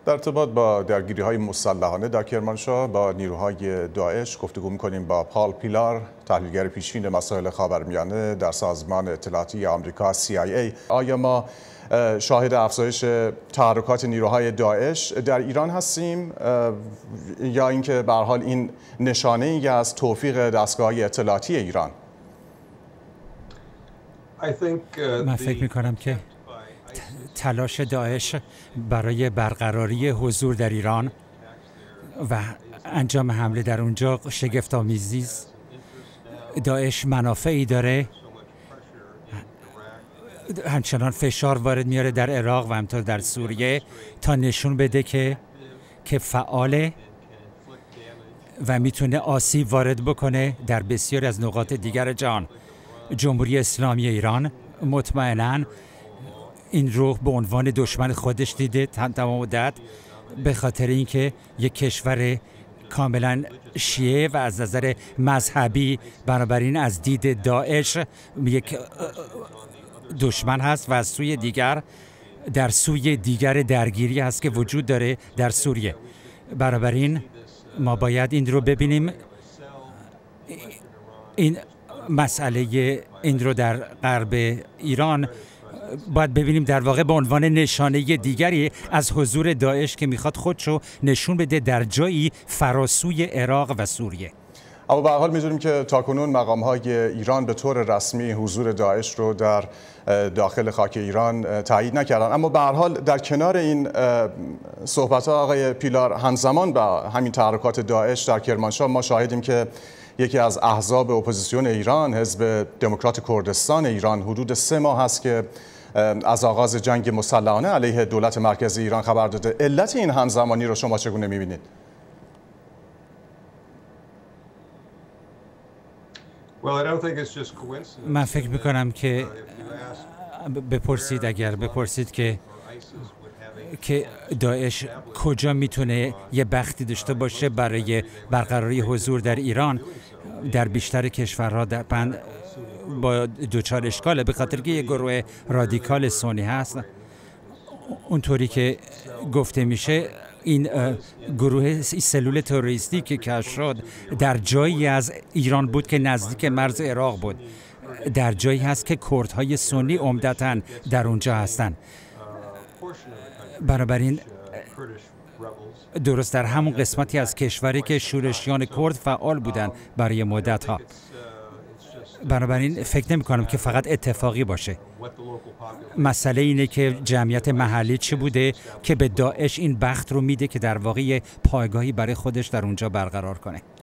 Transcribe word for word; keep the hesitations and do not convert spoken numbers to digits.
در ارتباط با درگیری‌های مسلحانه در کرمانشاه با نیروهای داعش گفتگو می‌کنیم با پال پیلار، تحلیلگر پیشین مسائل خاورمیانه در سازمان اطلاعاتی آمریکا سی آی ای. آیا ما شاهد افزایش تحرکات نیروهای داعش در ایران هستیم یا اینکه به هر حال این نشانه‌ای از توفیق دستگاه‌های اطلاعاتی ایران؟ من فکر می‌کنم که تلاش داعش برای برقراری حضور در ایران و انجام حمله در اونجا شگفت‌آمیزی است. داعش منافعی داره، همچنان فشار وارد میاره در عراق و همینطور در سوریه تا نشون بده که که فعاله و میتونه آسیب وارد بکنه در بسیاری از نقاط دیگر جهان. جمهوری اسلامی ایران مطمئناً این رو به عنوان دشمن خودش دیده تمام مدت، به خاطر اینکه یک کشور کاملا شیعه و از نظر مذهبی بنابراین از دید داعش یک دشمن هست و از سوی دیگر در سوی دیگر درگیری هست که وجود داره در سوریه. بنابراین ما باید این رو ببینیم، این مسئله این رو در غرب ایران باید ببینیم در واقع به عنوان نشانه دیگری از حضور داعش که میخواد خودشو نشون بده در جایی فراسوی عراق و سوریه. اما به هر حال می‌دونیم که تاکنون مقام‌های ایران به طور رسمی حضور داعش رو در داخل خاک ایران تایید نکردن. اما به هر حال در کنار این صحبت‌ها آقای پیلار، همزمان با همین تحرکات داعش در کرمانشاه ما شاهدیم که یکی از احزاب اپوزیسیون ایران، حزب دموکرات کردستان ایران، حدود سه ماه است که از آغاز جنگ مسلحانه علیه دولت مرکزی ایران خبر داده. علت این همزمانی رو شما چگونه می‌بینید؟ من فکر میکنم که بپرسید اگر بپرسید که که داعش کجا میتونه یه بختی داشته باشه برای برقراری حضور در ایران، در بیشتر کشورها در بند با دوچار اشکاله، به خاطر که یه گروه رادیکال سنی هست. اونطوری که گفته میشه این گروه سلول تروریستی که کشف شد در جایی از ایران بود که نزدیک مرز عراق بود، در جایی هست که کردهای سنی عمدتاً در اونجا هستند. بنابراین درست در همون قسمتی از کشوری که شورشیان کرد فعال بودند برای مدت‌ها. بنابراین فکر نمی کنم که فقط اتفاقی باشه. مسئله اینه که جمعیت محلی چی بوده که به داعش این بخت رو میده که در واقع پایگاهی برای خودش در اونجا برقرار کنه.